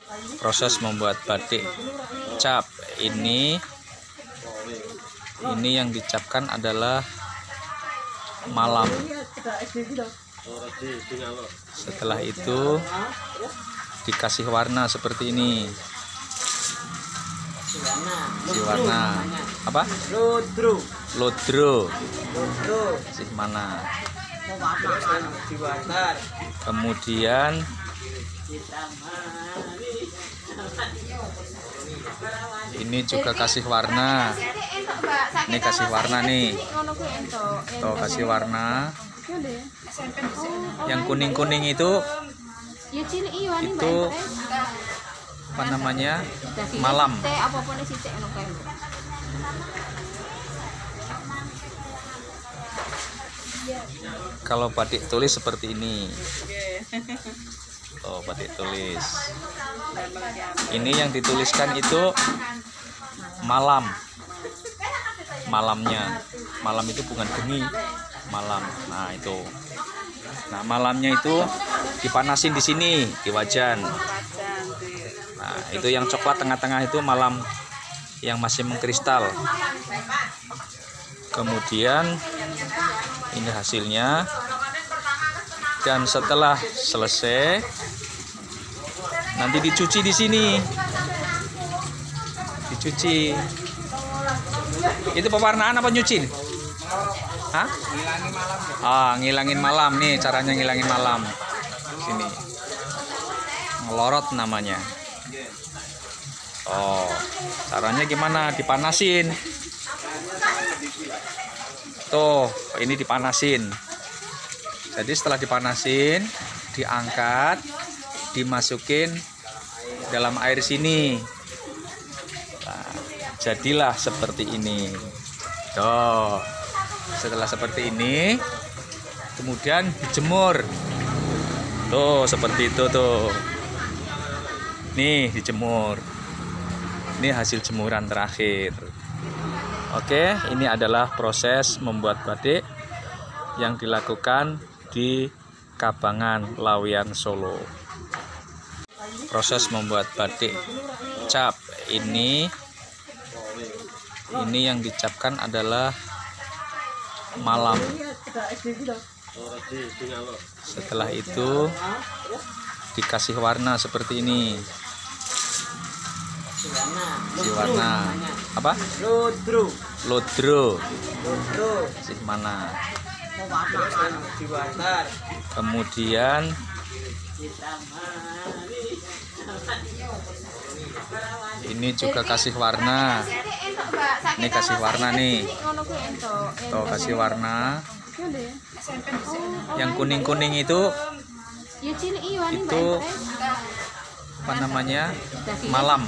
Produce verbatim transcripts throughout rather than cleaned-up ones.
proses membuat batik cap. Ini ini yang dicapkan adalah malam. Setelah itu dikasih warna seperti ini. Kasih warna apa? Lodro. Lodro. Lodro. Sih mana? Diwatar. Kemudian ini juga kasih warna. Ini kasih warna nih. Tuh kasih warna. Yang kuning-kuning itu itu apa namanya? Malam. Kalau batik tulis seperti ini. Oh, batik tulis. Ini yang dituliskan itu malam. Malamnya. Malam itu bukan geni, malam. Nah, itu. Nah, malamnya itu dipanasin di sini, di wajan. Nah, itu yang coklat tengah-tengah itu malam yang masih mengkristal. Kemudian ini hasilnya. Dan setelah selesai nanti dicuci di sini. Dicuci. Itu pewarnaan apa nyuci? Hah? Ngilangin malam. Ah, ngilangin malam nih, caranya ngilangin malam. Sini. Ngelorot namanya. Oh, caranya gimana? Dipanasin. Tuh, ini dipanasin. Jadi setelah dipanasin, diangkat, dimasukin dalam air sini. Nah, jadilah seperti ini. Tuh. Setelah seperti ini, kemudian dijemur. Tuh, seperti itu tuh. Nih, dijemur. Ini hasil jemuran terakhir. Oke, ini adalah proses membuat batik yang dilakukan di Kabangan, Laweyan, Solo. Proses membuat batik cap. Ini ini yang dicapkan adalah malam. Setelah itu dikasih warna seperti ini. Kasih warna apa? Lodro. Lodro. Lodro. Sih mana? Diwatar. Kemudian ini juga kasih warna. Ini kasih warna nih. Tuh kasih warna. Yang kuning-kuning itu itu apa namanya? Malam.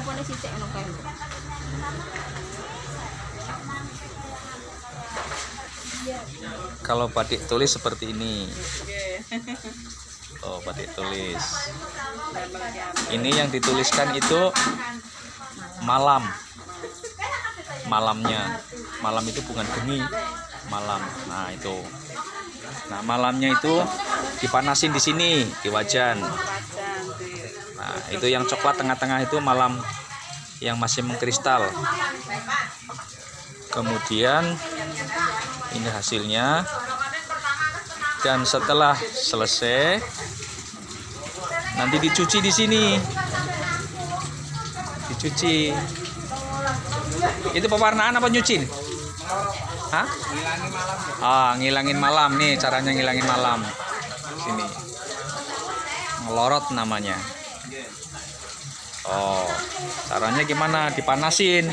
Kalau batik tulis seperti ini. Oh, batik tulis. Ini yang dituliskan itu malam. Malamnya. Malam itu bukan geni, malam. Nah, itu. Nah, malamnya itu dipanasin di sini, di wajan. Nah, itu yang coklat tengah-tengah itu malam yang masih mengkristal. Kemudian ini hasilnya. Dan setelah selesai nanti dicuci di sini. Dicuci. Itu pewarnaan apa nyuci? Hah? Ngilangin malam. Ah, ngilangin malam nih, caranya ngilangin malam. Sini. Ngelorot namanya. Oh, caranya gimana? Dipanasin.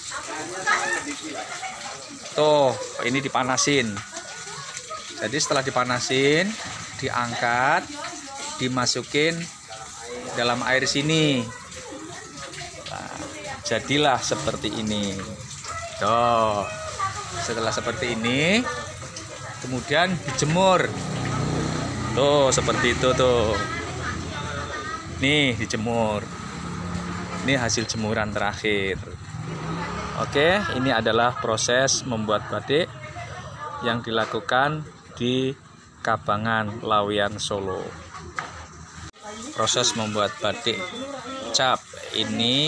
Tuh, ini dipanasin. Jadi setelah dipanasin, diangkat, dimasukin dalam air sini. Nah, jadilah seperti ini. Tuh. Setelah seperti ini, kemudian dijemur. Tuh, seperti itu tuh. Nih, dijemur. Ini hasil jemuran terakhir. Oke, ini adalah proses membuat batik yang dilakukan di Kabangan, Laweyan, Solo. Proses membuat batik cap. Ini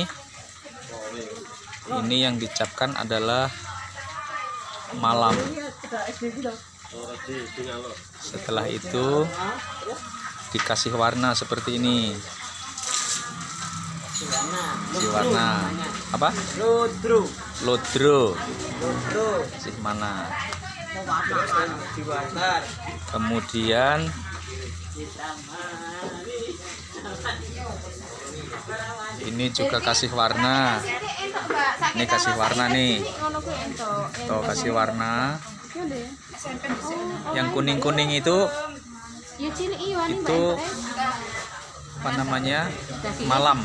ini yang dicapkan adalah malam. Setelah itu dikasih warna seperti ini. Kasih warna apa? Lodro. Lodro. Lodro. Sih mana? Dibakar. Kemudian ini juga kasih warna. Ini kasih warna nih. Tuh kasih warna. Yang kuning-kuning itu itu apa namanya? Malam.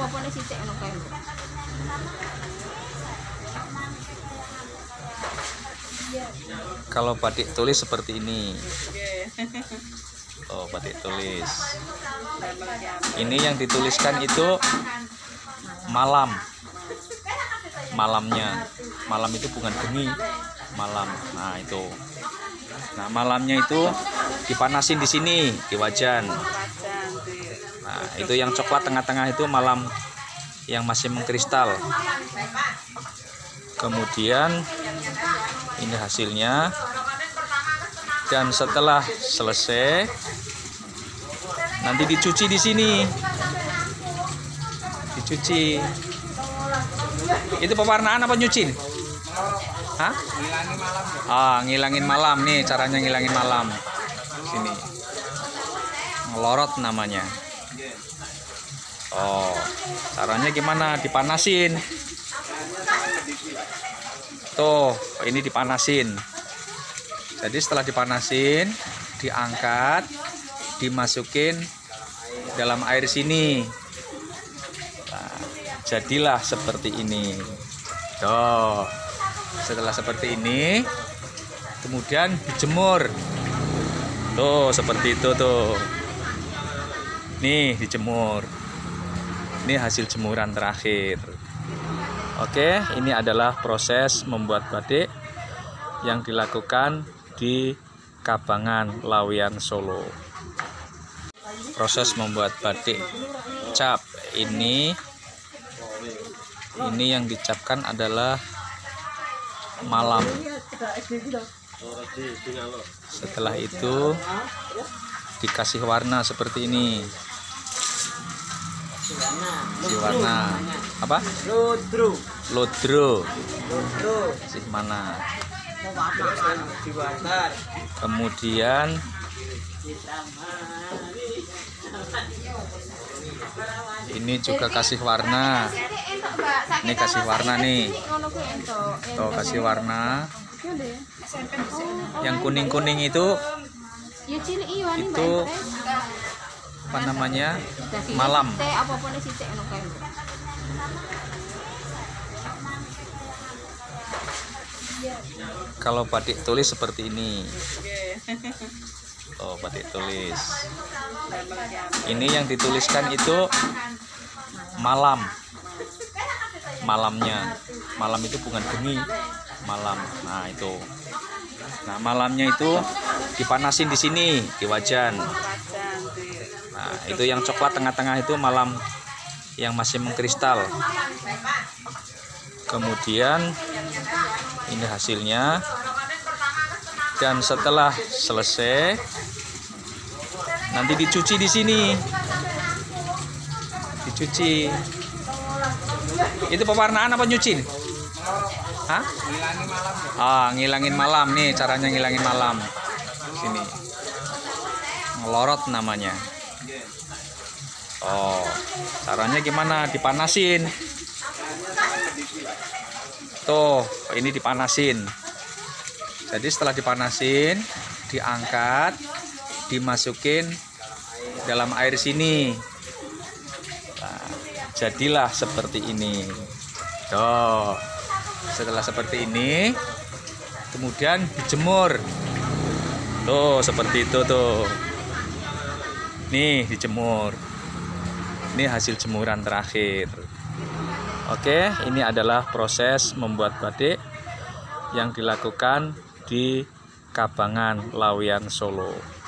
Kalau batik tulis seperti ini. Oh, batik tulis. Ini yang dituliskan itu malam. Malamnya. Malam itu bukan bengi, malam. Nah, itu. Nah, malamnya itu dipanasin di sini, di wajan. Nah, itu yang coklat tengah-tengah itu malam yang masih mengkristal. Kemudian ini hasilnya. Dan setelah selesai nanti dicuci di sini. Dicuci. Itu pewarnaan apa nyuci? Hah? Ngilangin malam. Ah, ngilangin malam nih, caranya ngilangin malam. Sini. Ngelorot namanya. Oh, caranya gimana? Dipanasin. Tuh, ini dipanasin. Jadi setelah dipanasin, diangkat, dimasukin dalam air sini. Nah, jadilah seperti ini. Tuh. Setelah seperti ini, kemudian dijemur. Tuh, seperti itu tuh. Nih, dijemur. Ini hasil jemuran terakhir. Oke, ini adalah proses membuat batik yang dilakukan di Kabangan, Laweyan, Solo. Proses membuat batik cap. Ini ini yang dicapkan adalah malam. Setelah itu dikasih warna seperti ini. Kasih warna apa? Lodro. Lodro. Lodro. Sih mana? Dibakar. Kemudian ini juga kasih warna. Ini kasih warna nih. Tuh kasih warna. Yang kuning-kuning itu itu apa namanya? Malam. Kalau batik tulis seperti ini. Oh, batik tulis. Ini yang dituliskan itu malam. Malamnya. Malam itu bukan bengi, malam. Nah, itu. Nah, malamnya itu dipanasin di sini, di wajan. Nah, itu yang coklat tengah-tengah itu malam yang masih mengkristal. Kemudian ini hasilnya. Dan setelah selesai nanti dicuci di sini. Dicuci. Itu pewarnaan apa nyuci? Hah? Ngilangin malam. Ah, ngilangin malam nih, caranya ngilangin malam. Sini. Ngelorot namanya. Oh, caranya gimana? Dipanasin. Tuh, ini dipanasin. Jadi setelah dipanasin, diangkat, dimasukin dalam air sini. Nah, jadilah seperti ini. Tuh. Setelah seperti ini, kemudian dijemur. Tuh, seperti itu tuh. Nih, dijemur. Ini hasil jemuran terakhir. Oke, ini adalah proses membuat batik yang dilakukan di Kabangan, Laweyan, Solo.